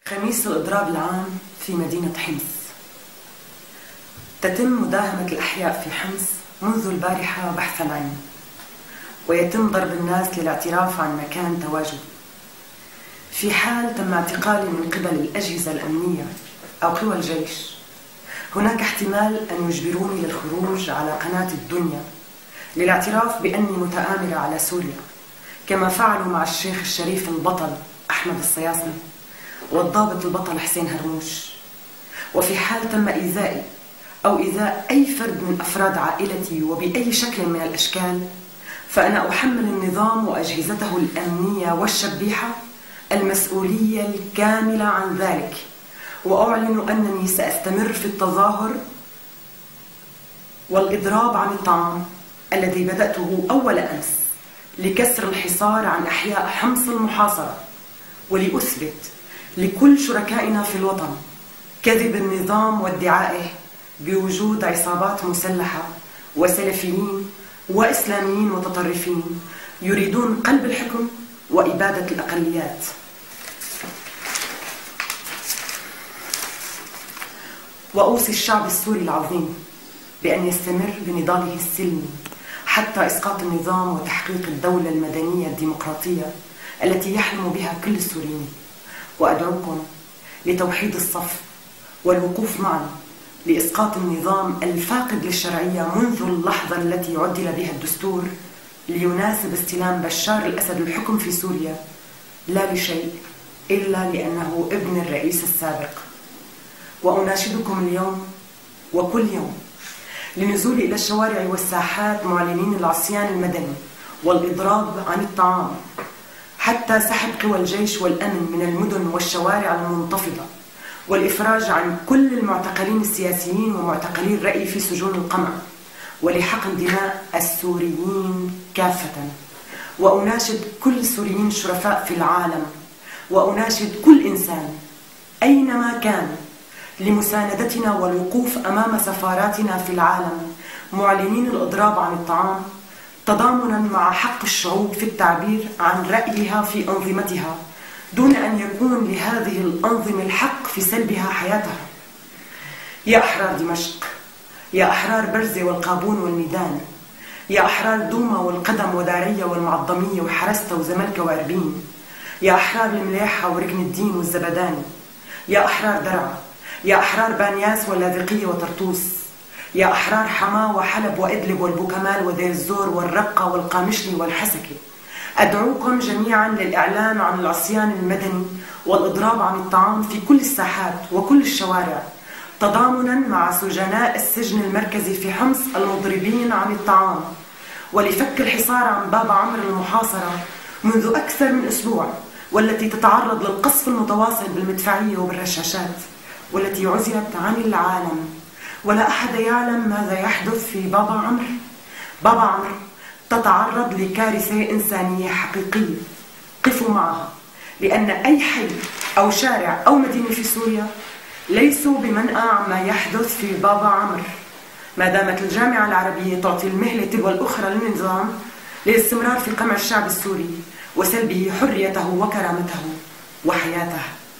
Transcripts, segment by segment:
خميس الإضراب العام في مدينة حمص. تتم مداهمة الأحياء في حمص منذ البارحة بحثاً عنه، ويتم ضرب الناس للاعتراف عن مكان تواجده. في حال تم اعتقالي من قبل الأجهزة الأمنية أو قوى الجيش، هناك احتمال أن يجبروني للخروج على قناة الدنيا للاعتراف بأني متآمرة على سوريا، كما فعلوا مع الشيخ الشريف البطل أحمد الصياصني والضابط البطل حسين هرموش. وفي حال تم إيذائي أو إيذاء أي فرد من أفراد عائلتي وبأي شكل من الأشكال، فأنا أحمل النظام وأجهزته الأمنية والشبيحة المسؤولية الكاملة عن ذلك، وأعلن أنني سأستمر في التظاهر والإضراب عن الطعام الذي بدأته أول أمس لكسر الحصار عن أحياء حمص المحاصرة، ولأثبت لكل شركائنا في الوطن كذب النظام وادعائه بوجود عصابات مسلحة وسلفيين وإسلاميين متطرفين يريدون قلب الحكم وإبادة الأقليات. وأوصي الشعب السوري العظيم بأن يستمر بنضاله السلمي حتى إسقاط النظام وتحقيق الدولة المدنية الديمقراطية التي يحلم بها كل السوريين. وأدعوكم لتوحيد الصف والوقوف معا لإسقاط النظام الفاقد للشرعية منذ اللحظة التي عدل بها الدستور ليناسب استلام بشار الأسد الحكم في سوريا، لا لشيء إلا لأنه ابن الرئيس السابق. وأناشدكم اليوم وكل يوم لنزول إلى الشوارع والساحات معلنين العصيان المدني والإضراب عن الطعام، حتى سحب قوى الجيش والأمن من المدن والشوارع المنتفضة، والإفراج عن كل المعتقلين السياسيين ومعتقلي الرأي في سجون القمع، ولحقن دماء السوريين كافة. وأناشد كل السوريين الشرفاء في العالم، وأناشد كل إنسان أينما كان لمساندتنا والوقوف أمام سفاراتنا في العالم معلنين الإضراب عن الطعام، تضامنا مع حق الشعوب في التعبير عن رأيها في أنظمتها دون أن يكون لهذه الأنظمة الحق في سلبها حياتها. يا أحرار دمشق، يا أحرار برزة والقابون والميدان، يا أحرار دوما والقدم ودارية والمعظمية وحرستة وزملكة وأربين، يا أحرار المليحة وركن الدين والزبداني، يا أحرار درعا، يا أحرار بانياس واللاذقية وطرطوس، يا أحرار حماة وحلب وإدلب والبوكمال ودير الزور والرقة والقامشلي والحسكة، أدعوكم جميعا للإعلان عن العصيان المدني والإضراب عن الطعام في كل الساحات وكل الشوارع، تضامنا مع سجناء السجن المركزي في حمص المضربين عن الطعام، ولفك الحصار عن باب عمرو المحاصرة منذ أكثر من أسبوع، والتي تتعرض للقصف المتواصل بالمدفعية وبالرشاشات، والتي عزلت عن العالم، ولا أحد يعلم ماذا يحدث في بابا عمرو. بابا عمرو تتعرض لكارثة إنسانية حقيقية، قفوا معها، لأن أي حي أو شارع أو مدينة في سوريا ليسوا بمنأى عما يحدث في بابا عمرو، ما دامت الجامعة العربية تعطي المهلة تلو الأخرى للنظام للاستمرار في قمع الشعب السوري وسلبه حريته وكرامته وحياته.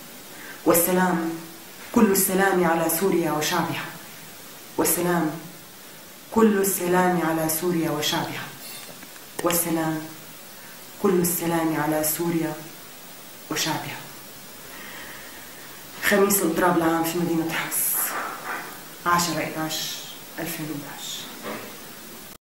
والسلام، كل السلام على سوريا وشعبها، والسلام، كل السلام على سوريا وشعبها، والسلام، كل السلام على سوريا وشعبها. خميس الإضراب العام في مدينة حمص، 10/11/2011.